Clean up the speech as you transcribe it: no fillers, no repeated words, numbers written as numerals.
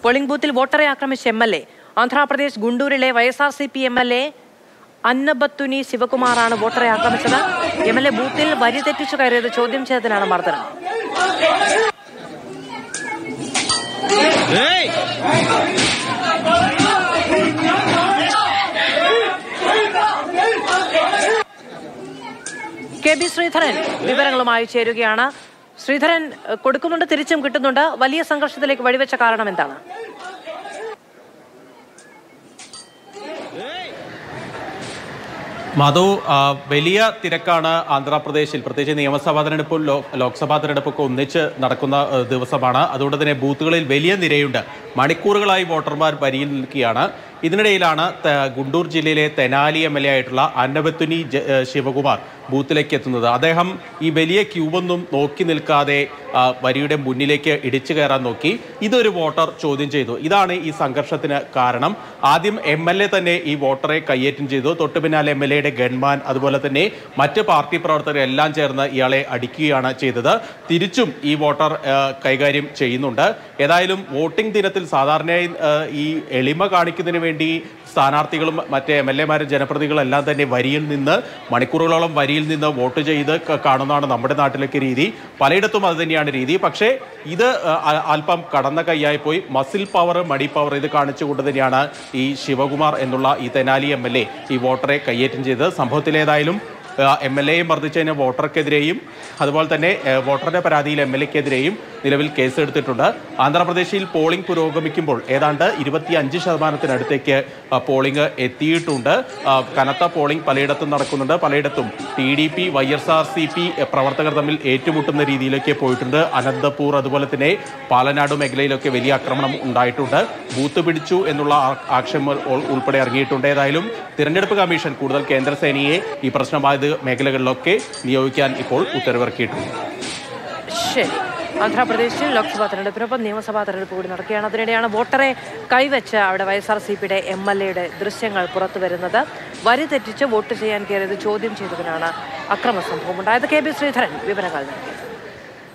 Polling ബൂത്തിൽ വോട്ടറെ ആക്രമിച്ച MLA Andhra Pradesh ഗുണ്ടൂരിലെ YSRCP MLA അന്നബത്തുനി ശിവകുമാറാണ് വോട്ടറെ ആക്രമിച്ചത്. MLA ബൂത്തിൽ വരി തെറ്റിച്ചു കയറിയത് ചോദ്യം ചെയ്തതിനാണ് മർദ്ദനം. KB ശ്രീധരൻ വിവരങ്ങളുമായി ചേരുകയാണ്. ശ്രീധരൻ, കൊടുക്കുന്നുണ്ട്, തിരിച്ചും കിട്ടുന്നുണ്ട്. വലിയ സംഘർഷത്തിലേക്ക് വഴിവെച്ച കാരണം എന്താണ്? മധു, വലിയ തിരക്കാണ് ആന്ധ്രാപ്രദേശിൽ. പ്രത്യേകിച്ച് നിയമസഭാ തെരഞ്ഞെടുപ്പും ലോക്സഭാ തെരഞ്ഞെടുപ്പൊക്കെ ഒന്നിച്ച് നടക്കുന്ന ദിവസമാണ്. അതുകൊണ്ട് തന്നെ ബൂത്തുകളിൽ വലിയ നിരയുണ്ട്. മണിക്കൂറുകളായി വോട്ടർമാർ വരിയിൽ നിൽക്കുകയാണ്. ഇതിനിടയിലാണ് ഗുണ്ടൂർ ജില്ലയിലെ തെനാലി MLA ആയിട്ടുള്ള അന്നബത്തുനി ശിവകുമാർ ബൂത്തിലേക്ക് എത്തുന്നത്. അദ്ദേഹം ഈ വലിയ ക്യൂവൊന്നും നോക്കി നിൽക്കാതെ വരിയുടെ മുന്നിലേക്ക് ഇടിച്ചു കയറാൻ നോക്കി. ഇതൊരു വോട്ടർ ചോദ്യം ചെയ്തു. ഇതാണ് ഈ സംഘർഷത്തിന് കാരണം. ആദ്യം MLA തന്നെ ഈ വോട്ടറെ കയ്യേറ്റം ചെയ്തു. തൊട്ടു പിന്നാലെ MLAയുടെ ഗൺമാൻ, അതുപോലെ തന്നെ മറ്റ് പാർട്ടി പ്രവർത്തകരെല്ലാം ചേർന്ന് ഇയാളെ അടിക്കുകയാണ് ചെയ്തത്. തിരിച്ചും ഈ വോട്ടർ കൈകാര്യം ചെയ്യുന്നുണ്ട്. ഏതായാലും വോട്ടിംഗ് ദിനത്തിൽ സാധാരണയായി ഈ എളിമ കാണിക്കുന്നതിന് വേണ്ടി സ്ഥാനാർത്ഥികളും മറ്റ് MLAമാരും ജനപ്രതിനിധികളെല്ലാം തന്നെ മണിക്കൂറുകളോളം വരിയിൽ നിന്ന് വോട്ട് ചെയ്ത് കാണുന്നതാണ് നമ്മുടെ നാട്ടിലേക്ക് രീതി. പലയിടത്തും അത് തന്നെയാണ് രീതി. പക്ഷേ ഇത് അല്പം കടന്ന കൈയായി പോയി. മസിൽ പവർ, മണി പവർ ഇത് കാണിച്ചുകൊണ്ട് തന്നെയാണ് ഈ ശിവകുമാർ എന്നുള്ള ഈ തെനാലി MLA ഈ വോട്ടറെ കയ്യേറ്റം ചെയ്തത്. സംഭവത്തിലേതായാലും MLAയെ മർദ്ദിച്ചതിന് വോട്ടർക്കെതിരെയും അതുപോലെ തന്നെ വോട്ടറുടെ പരാതിയിൽ MLAക്കെതിരെയും നിലവിൽ കേസെടുത്തിട്ടുണ്ട്. ആന്ധ്രാപ്രദേശിൽ പോളിംഗ് പുരോഗമിക്കുമ്പോൾ ഏതാണ്ട് 25% പോളിംഗ് എത്തിയിട്ടുണ്ട്. കനത്ത പോളിംഗ് പലയിടത്തും നടക്കുന്നുണ്ട്. പലയിടത്തും TDP YSRCP പ്രവർത്തകർ തമ്മിൽ ഏറ്റുമുട്ടുന്ന രീതിയിലേക്ക് പോയിട്ടുണ്ട്. അനന്തപൂർ, അതുപോലെ തന്നെ പാലനാട് മേഖലയിലൊക്കെ വലിയ ആക്രമണം ഉണ്ടായിട്ടുണ്ട്. ബൂത്ത് പിടിച്ചു എന്നുള്ള ആക്ഷേപം ഉൾപ്പെടെ ഇറങ്ങിയിട്ടുണ്ട്. ഏതായാലും തിരഞ്ഞെടുപ്പ് കമ്മീഷൻ കൂടുതൽ കേന്ദ്രസേനയെ ഈ പ്രശ്നമായ മേഖലകളിലൊക്കെ നിയോഗിക്കാൻ ഇപ്പോൾ ഉത്തരവിറക്കിയിട്ടുണ്ട്. ശരി, ആന്ധ്രാപ്രദേശിൽ ലോക്സഭാ തെരഞ്ഞെടുപ്പിനൊപ്പം നിയമസഭാ തെരഞ്ഞെടുപ്പ് കൂടി നടക്കുകയാണ്. അതിനിടെയാണ് വോട്ടറെ കൈവച്ച് അവിടെ YSRCPയുടെ MLAയുടെ ദൃശ്യങ്ങൾ പുറത്തു വരുന്നത്. വരി തെറ്റിച്ച് വോട്ട് ചെയ്യാൻ കയറിയത് ചോദ്യം ചെയ്തതിനാണ് അക്രമ സംഭവം ഉണ്ടായത്. KB ശ്രീധരൻ വിവരങ്ങൾ നൽകി.